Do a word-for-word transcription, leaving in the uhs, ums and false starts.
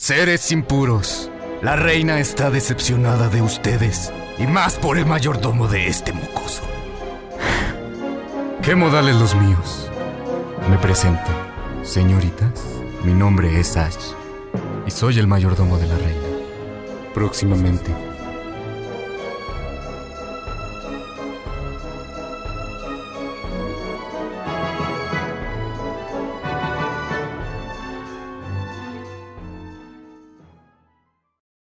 Seres impuros, la reina está decepcionada de ustedes, y más por el mayordomo de este mocoso. ¿Qué modales los míos? Me presento, señoritas, mi nombre es Ash, y soy el mayordomo de la reina. Próximamente